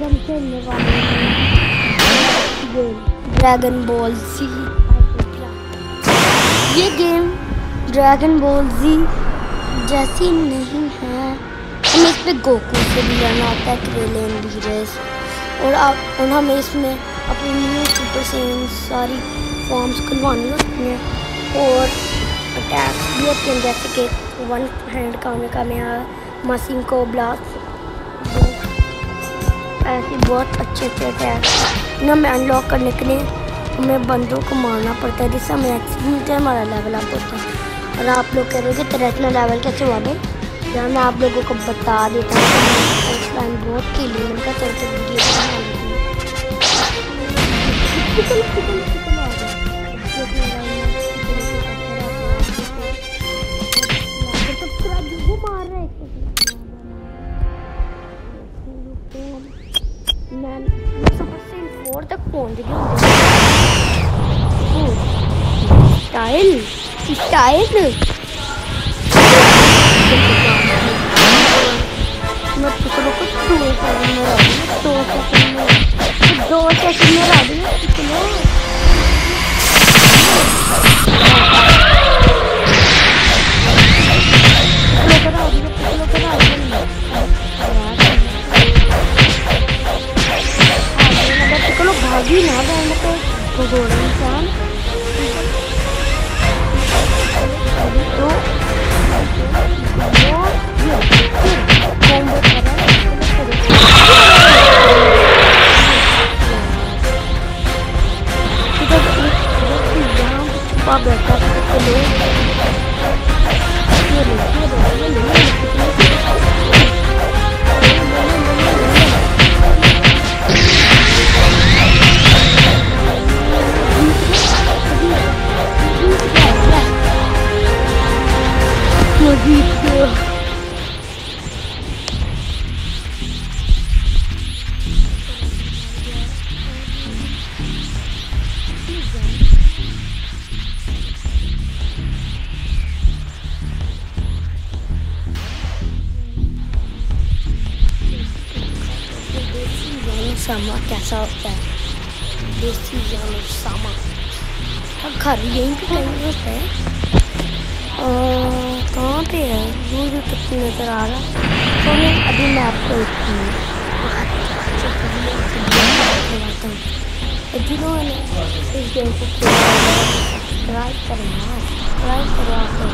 हम खेलने वाले हैं ड्रैगन बॉल जी। ये गेम ड्रैगन बॉल जी जैसी नहीं है। हमें इस पे गोकू से भी जाना आता है, क्रेलियन वीरेस, और हमें इसमें अपनी न्यू सुपर सेन सारी फॉर्म्स खुलवानी होती हैं और अटैक्स भी होते हैं, जैसे कि one hand Kamehameha, Masenko blast, ऐसे बहुत अच्छे अच्छे अटैक इन्हें हमें अनलॉक करने के लिए हमें बंदों को मारना पड़ता है, जिससे हमें एक्सीडेंट से हमारा लेवल अप होता है। और आप लोग कह रहे हो कि तेरा इतना लेवल कैसे हुआ भाई, यार मैं आप लोगों को बता देता हूँ। टाइम बहुत खेली उनका चलते वीडियो बना लेती तक पहुंच गया। स्टाइल स्टाइल मैं पिछले को 2 सेकंड में आ गई पिछले। भागी ना बैठने को भगोड़ा इंसान तो सामा कैसा होता है, देसी जानवर सामा का घर यहीं पे कहीं होता है। कहाँ पे है मुझे कितनी नज़र आ रहा है, तो मैं अभी मैं आपको जिन्होंने इस गेम को सब्सक्राइब करो आप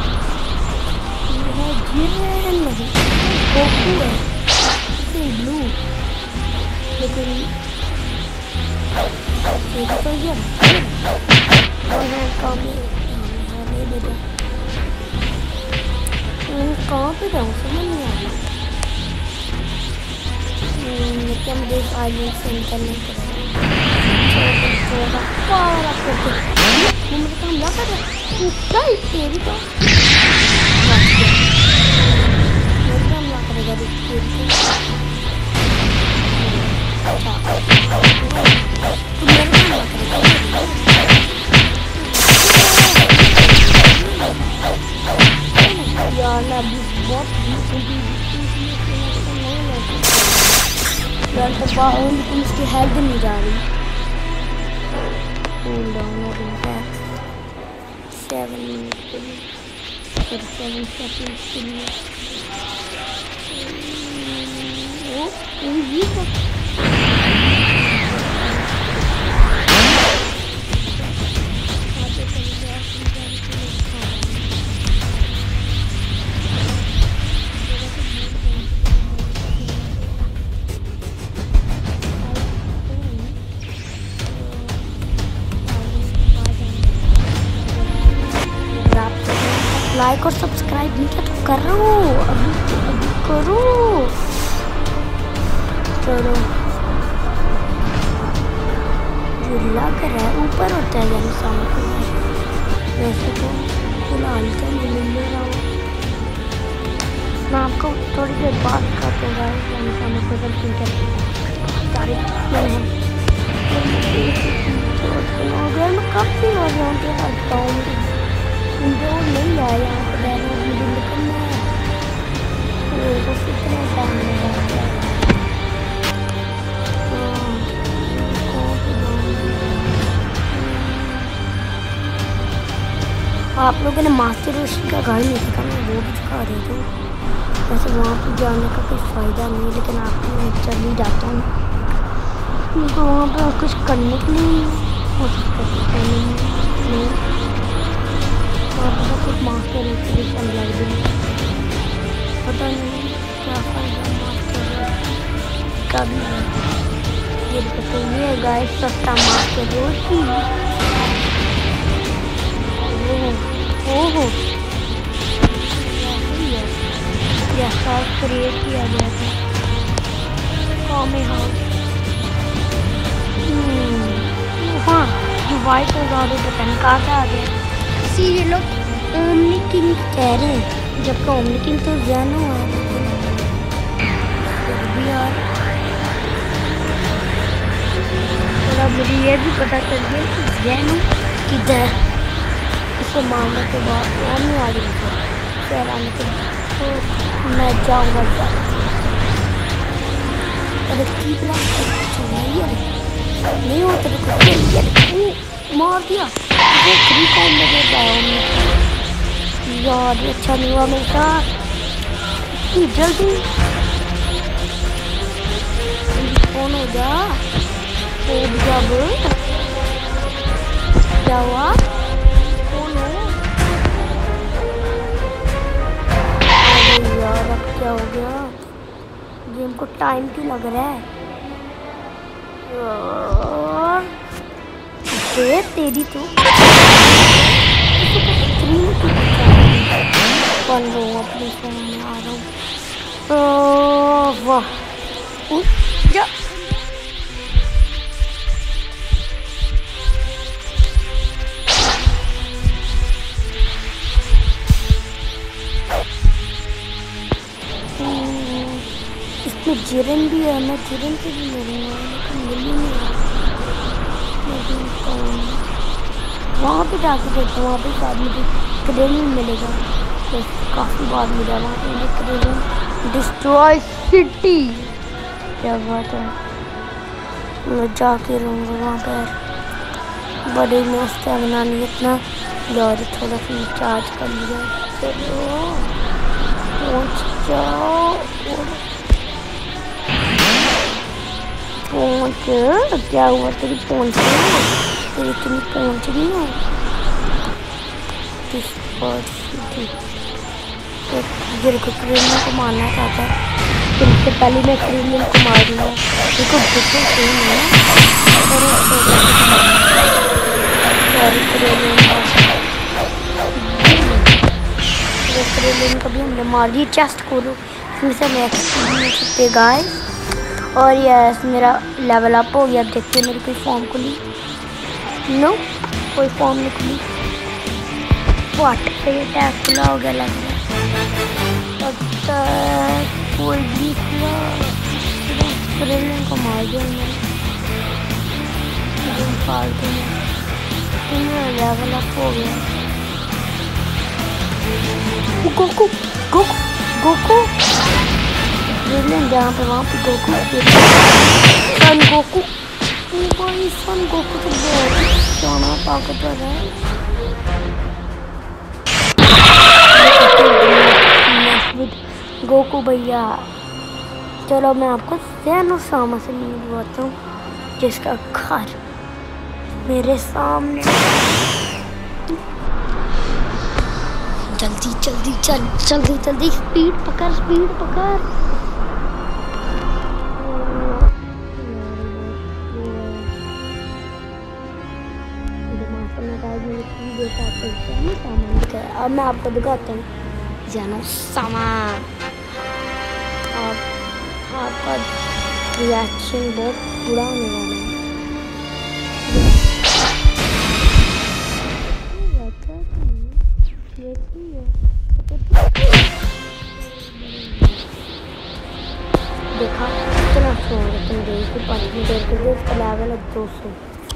गिर रहे हैं नहीं गोकू है ब्लू, लेकिन तो ये कहाँ पे जाऊँ समझ नहीं आ रहा, लेकिन मुझे इस आइलैंड से निकलने हमला कर रहा तेरी तो हमला करेगा यार मैं अभी बहुत यार तो लेकिन उसकी हेल्थ नहीं जा रही। 7 seconds के लिए लाइक और सब्सक्राइब नहीं किया तो करो, अभी करो करो। जो लग रहा है ऊपर होता है यानी सामने, वैसे तो फिलहाल तो नहीं मिल रहा हूँ। मैं आपको थोड़ी देर बात करते हैं यानी सामने मैं काफ़ी हो गया हूँ जो नहीं है यहाँ पे बैठना मुझे निकलना है, तो कितना टाइम लगा आप लोगों ने मास्टर रोशी का घर नहीं देखा, मैं वो भी दिखा देता हूँ। वैसे वहाँ पर जाने का कोई फ़ायदा नहीं है, लेकिन आपको मैं चल ही जाता हूँ क्योंकि वहाँ पर कुछ करने के लिए हो सकता है। वहाँ पर कुछ मास्टर रोशी लग गई, पता नहीं क्या फ़ायदा मास्टर का भी है। ये देखो ये गाइस सस्ता मास्टर रोशी। ओहो यह सब क्रिएट किया गया था कॉमी हाउस। हाँ वाइट और ज़्यादा बटन कहाँ आ गया। सी ये लोग ओमनी किंग कह रहे हैं, जबकि ओमनी किंग तो ज़ैनो है। भी यार थोड़ा मुझे ये भी पता चल गया कि ज़ैनो किधर, इसे मारने के बाद वो नहीं आ रही फिर आने के तो मैं जाऊँगा। अरे ठीक नहीं होता तो मार दिया वो फ्री टाइम में दे पाया यार, अच्छा नहीं हुआ मेरे साथ। जल्दी कौन हो गया जब क्या हुआ, कौन हो यार, अब क्या हो गया, गेम को टाइम क्यों लग रहा है तेरी तो बन लो अपने फोन में आ रहा हूँ। वाह जा इसमें जिरन भी है, मैं जिरन से भी मिलूँगा लेकिन मिल ही नहीं रहा। वहाँ पे जाके देखता हूँ, वहाँ पे शायद मुझे क्रेन मिलेगा, तो काफ़ी बार मिला वहाँ पे मुझे क्रेन। डिस्ट्रॉय सिटी क्या बात है, मैं जाके रहूँगा वहाँ पर। बड़े मस्त है बनानी इतना यार, थोड़ा सा चार्ज कर लिया। चलो पहुँच जाओ, पहुँच क्या हुआ तेरी पहुँच तेरी इतनी पहुँच गई है। गिर को क्रीमियन को मारना चाहता है, इससे पहले मैं क्रीमियन को मार दूँगा। देखो बिल्कुल सही नहीं है, क्रीमियन को भी हमने मार दिया। चेस्ट खोलो, इसमें से मैं मिल सकते गाइस। और यस मेरा लेवल अप हो गया। देखते मेरी कोई फॉर्म खुली, नो कोई फॉर्म नहीं खुली। वाट ये टैग खुला हो गया लग रहा है, कोई भी खुला को मार दिया फालतू में। मेरा लेवल अप हो गया। गोकू गोकू गोकू जहाँ पे वहाँ पे गोकू सन गोकू भाई, सन गोकू तो बहुत सोना ताकतवर है। गोकू भैया चलो मैं आपको ज़ैनो सामा से मिलवाता हूँ, जिसका घर मेरे सामने। जल्दी जल्दी चल, जल्दी जल्दी स्पीड पकड़, स्पीड पकड़। अब मैं आपको दिखाता हूँ ज़ैनो सामान। आपका रिएक्शन बहुत बुरा होने वाला है। देखा कितना छोड़ तुम देख के 5 मिनट के इसका लेवल है 200।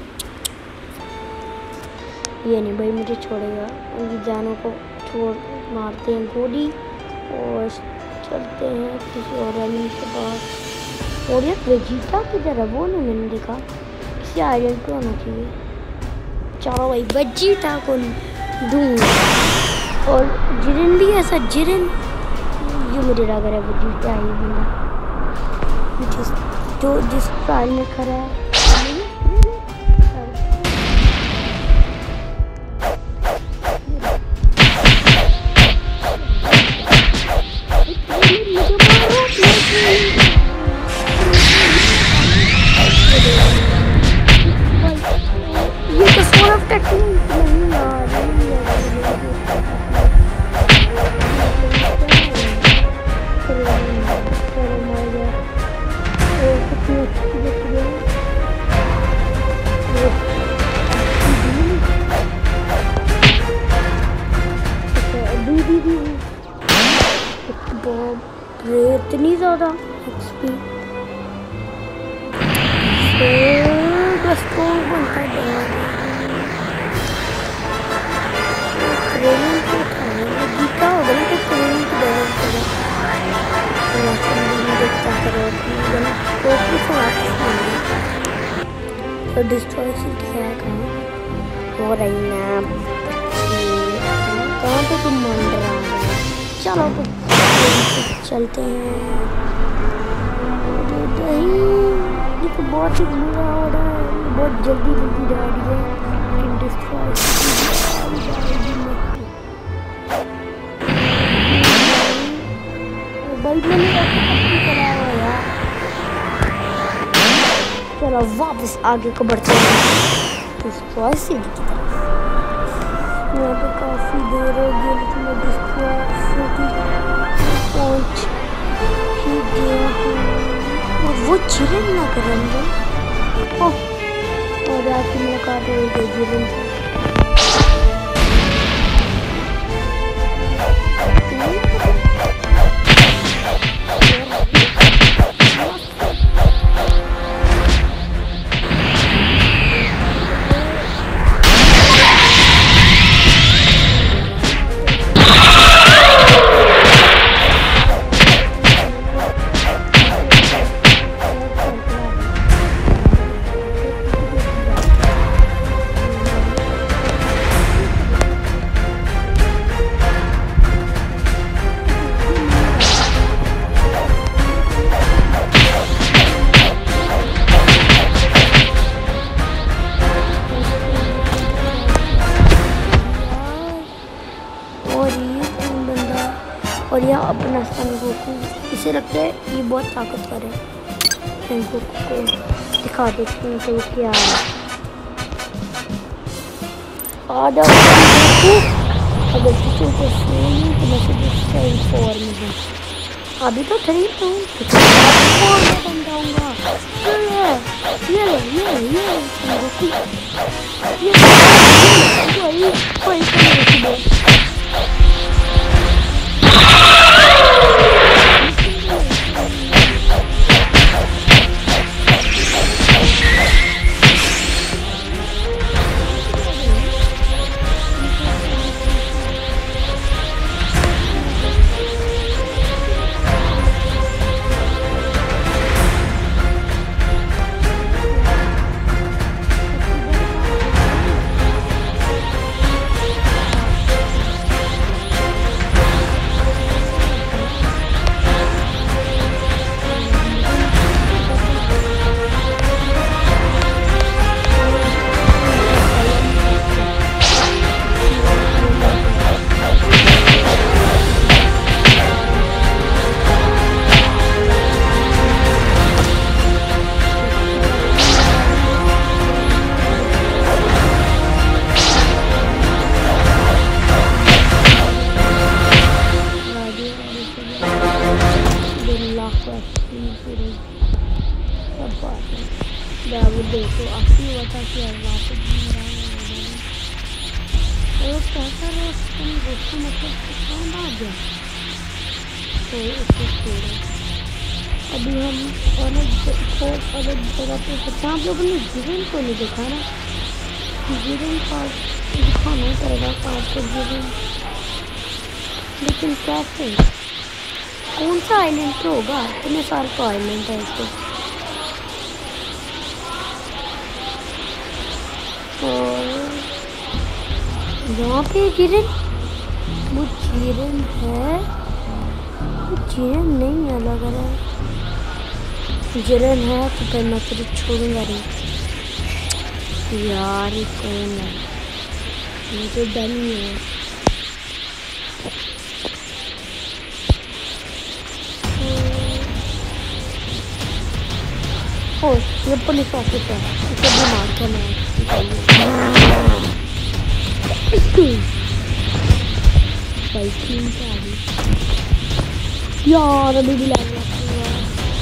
ये नहीं भाई मुझे छोड़ेगा, उनकी जानों को छोड़ मारते हैं गोली और चलते हैं किसी और एनिमी के पास। और ये वेजिटा किधर है वो नहीं मैंने देखा, किसी आइलैंड पे होना चाहिए। चलो भाई वेजिटा को ढूंढ। और जिरन भी ऐसा जिरन जो मुझे लग रहा है वो जीता है ये बंदा जिस साल में खड़ा है। ये तो सोल ऑफ टेक्निक नहीं यार, इतनी ज़्यादा एक्सपी बनता है। ट्रेनिंग को जीता होगा ना, तो ट्रेनिंग की डेवलप देखता करो तो डिस्ट्रॉय किया हो रही ना। कहाँ पे तुम मान रहा है? चलो तो चलते हैं। ये तो बहुत ही बुरा हो रहा है, बहुत जल्दी जा रही है लेकिन डिस्ट्रॉय भाई मैंने चलाया हुआ यार। चलो वापस आगे को बढ़ते हैं डिस्ट्रॉय सिटी की तरफ। यहाँ पे काफ़ी देर हो गई लेकिन मैं डिस्ट्रॉय सिटी पहुँच ही गया हूँ। और वो जिरन ना करेंगे और आपकी मुलाकात हो गई जिरन से। और यह अपना सन गोकू इसे रखते हैं, ये बहुत ताकतवर है। सन गोकू को दिखा देते हैं तो क्या है। आधा अगर किसी को सुनी तो मैं सिर्फ फॉर्म में हूँ। अभी तो 3 तो बन जाऊँगा। देखो आपकी बता कि वापस कैसा दोस्तों मतलब कौन आ गया तो उसको छोड़ो। अभी हम अलग जगह पे सकते हैं। आप लोगों ने जीवन को नहीं देखा ना, जीवन का दिखाना पड़ेगा आपको जीवन, लेकिन कैसे कौन सा आइलैंड पे होगा? इतने सारे का आइलैंड है इसको। और यहाँ पे जिरन, वो जिरन है, वो जिरन नहीं है लग रहा है। जिरन है तो फिर मैं तुझे छोड़ूंगा नहीं यार। ये कौन है? मुझे डर नहीं है। ओ ये पुलिस ऑफिसर, इसे भी मार के मैं यार अभी भी लग रहा है।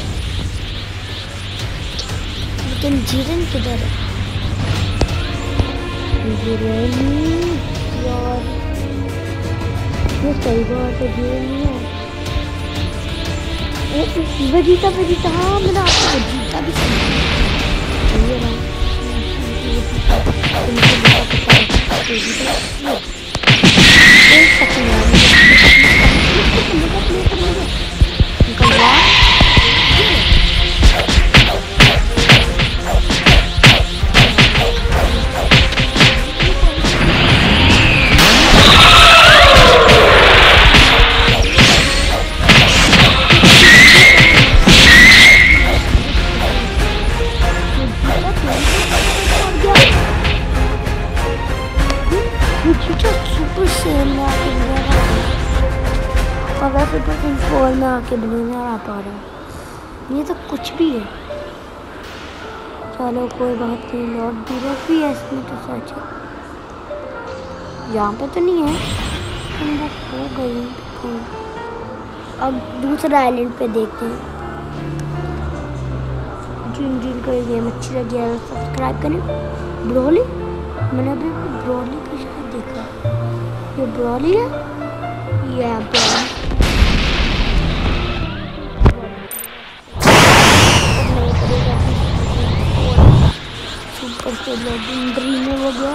लेकिन जिरन किधर है? जिरन यार ये सही बात है, जिरन नहीं है। वेजिटा वेजिटा, हाँ मैंने आपको वेजिटा भी और वैसे तो फुटबॉल में आके बिलियनर आ पा रहा है। ये तो कुछ भी है। चलो कोई बात नहीं, लॉर्ड बीरफ भी है इसमें तो सच है। यहाँ पे तो नहीं है, हम वो खो गई। अब दूसरा आइलैंड पे देखते हैं। जिनको ये गेम अच्छी लगी है सब्सक्राइब करें। ब्रोली, मैंने अभी ब्रोली का शायद देखा। ये ब्रोली है, ये ब्रोली। सुपर से लेजेंडरी में हो गया।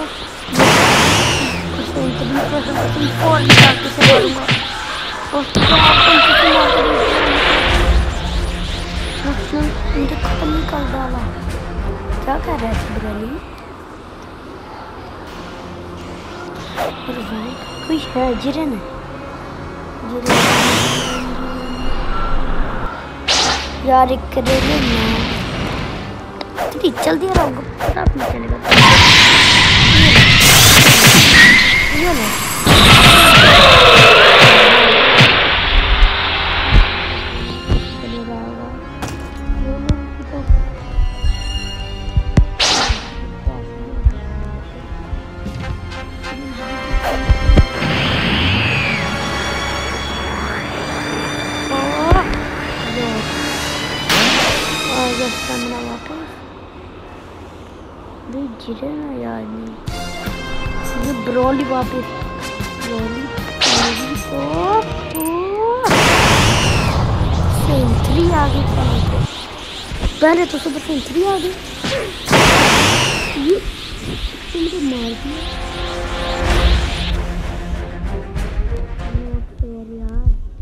मुझे खत्म नहीं कर डाला। क्या कर रहा है ब्रोली? कोई है जिरन है, यार एक करेले में चल दिया रहोगे पता नहीं चलेगा। जिरन है यार नहीं, ये ब्रोली वापस। ब्रोली सेंचुरी आ गई पहले तो सुबह सेंचुरी आ गई। ये मुझे मार दिया यार।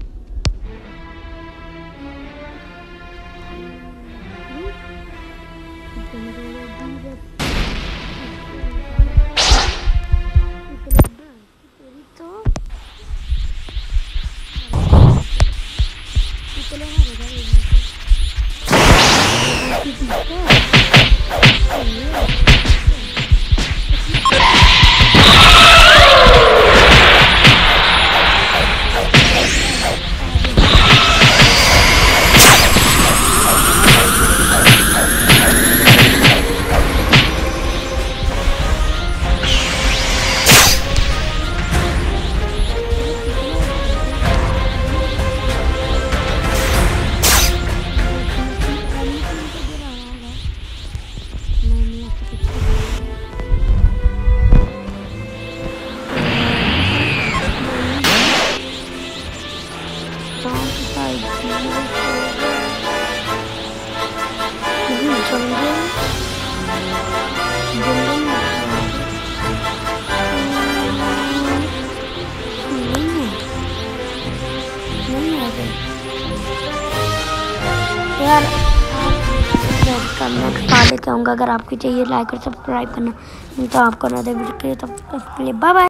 यार नेक्स्ट पा लेते होंगे। अगर आपको चाहिए लाइक और सब्सक्राइब करना तो आप करना दे वीडियो के लिए। तब तक के लिए बाय बाय।